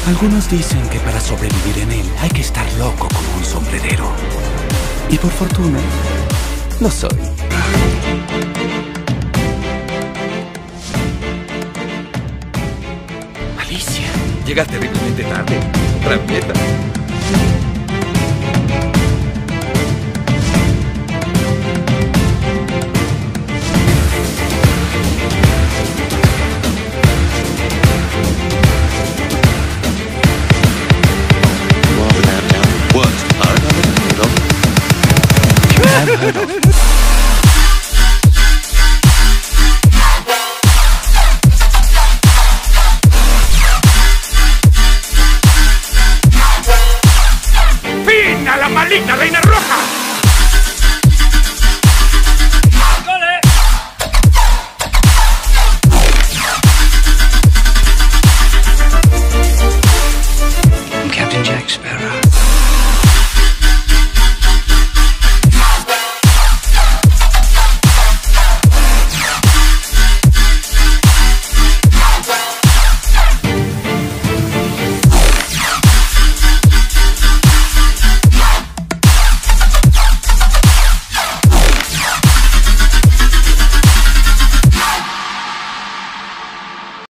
Algunos dicen que para sobrevivir en él hay que estar loco como un sombrerero. Y por fortuna, lo soy. Alicia, llegas terriblemente tarde. Rabieta. What? I don't know. Unheard of.